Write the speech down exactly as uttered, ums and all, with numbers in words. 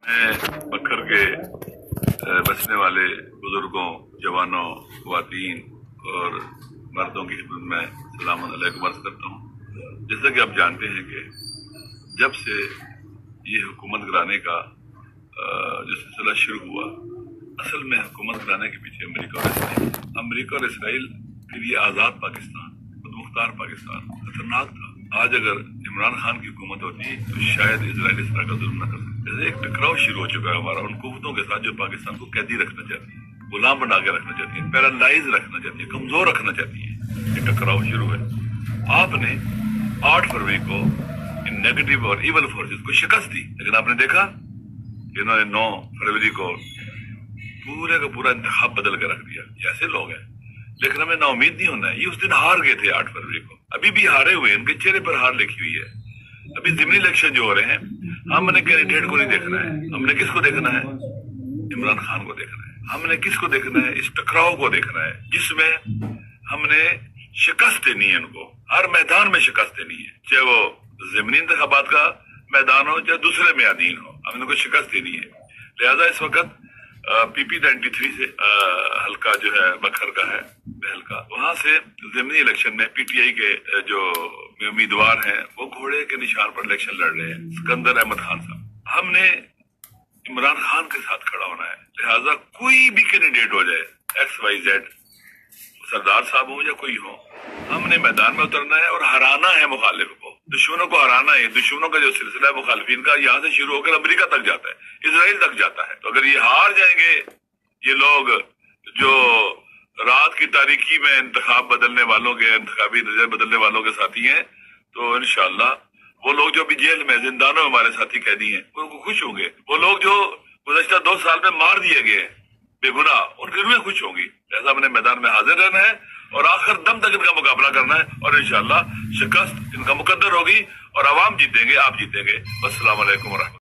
बकर के बसने वाले बुजुर्गों, जवानों, ख्वातीन और मर्दों की खिदमत में सलाम अलैकुम अर्ज करता हूँ। जैसा कि आप जानते हैं कि जब से ये हुकूमत गिराने का जो सिलसिला शुरू हुआ, असल में हुकूमत गिराने के पीछे अमेरिका और इसराइल अमेरिका और इसराइल के लिए आज़ाद पाकिस्तान, खुद मुख्तार पाकिस्तान खतरनाक था। आज अगर इमरान खान की हुकूमत होती तो शायद इसराइल इस तरह का जुल्म न कर सकते। जैसे एक टकराव शुरू हो चुका है हमारा उन कुव्वतों के साथ जो पाकिस्तान को कैदी रखना चाहती है, गुलाम बना के रखना चाहती है, पैरालाइज रखना चाहती है, कमजोर रखना चाहती है। ये टकराव शुरू है। आपने आठ फरवरी को इन नेगेटिव और इवल फोर्सेस को शिकस्त दी, लेकिन आपने देखा कि इन्होंने नौ फरवरी को पूरे का पूरा इंतखाब बदल के रख दिया। ऐसे लोग हैं, लेकिन हमें नाउमीद नहीं होना है। ये उस दिन हार गए थे आठ फरवरी को, अभी भी हारे हुए, उनके चेहरे पर हार लिखी हुई है। अभी ज़िमनी इलेक्शन जो हो रहे हैं, हमने कैंडिडेट को नहीं देखना है, हमने किसको देखना है? इमरान खान को देखना है। हमने किसको देखना है? इस टकराव को देखना है जिसमें हमने शिकस्त देनी है इनको, हर मैदान में शिकस्त देनी है, चाहे वो ज़िमनी इंतखाबात का मैदान हो चाहे दूसरे मैदान हो, हमने इनको शिकस्त देनी है। लिहाजा इस वक्त पीपी नाइन्टी थ्री से आ, हल्का जो है बखर का है, हल्का, वहां से ज़िमनी इलेक्शन में पीटीआई के जो उम्मीदवार हैं वो घोड़े के निशान पर इलेक्शन लड़ रहे हैं, सिकंदर अहमद खान साहब। हमने इमरान खान के साथ खड़ा होना है। लिहाजा कोई भी कैंडिडेट हो जाए, एक्स वाई जेड, सरदार साहब हो या कोई हो, हमने मैदान में उतरना है और हराना है मुखालिफ को, दुश्मनों को हराना है। दुश्मनों का जो सिलसिला है मुखालिफिन का, यहाँ से शुरू होकर अमेरिका तक जाता है, इजराइल तक जाता है। तो अगर ये हार जाएंगे, ये लोग जो रात की तारीकी में इंतखाब बदलने वालों के, इंतखाबी नजर बदलने वालों के साथी हैं, तो इंशाल्लाह वो लोग जो अभी जेल में, जिंदानों में हमारे साथी कैदी हैं, उनको खुश होंगे। वो लोग जो गुज़श्ता दो साल में मार दिए गए बेगुनाह, उनके रूहें खुश होंगी। ऐसा अपने मैदान में हाजिर रहना है और आखिर दम तक इनका मुकाबला करना है, और इंशाल्लाह शिकस्त इनका मुकद्दर होगी और अवाम जीतेंगे, आप जीतेंगे। अस्सलाम वालेकुम।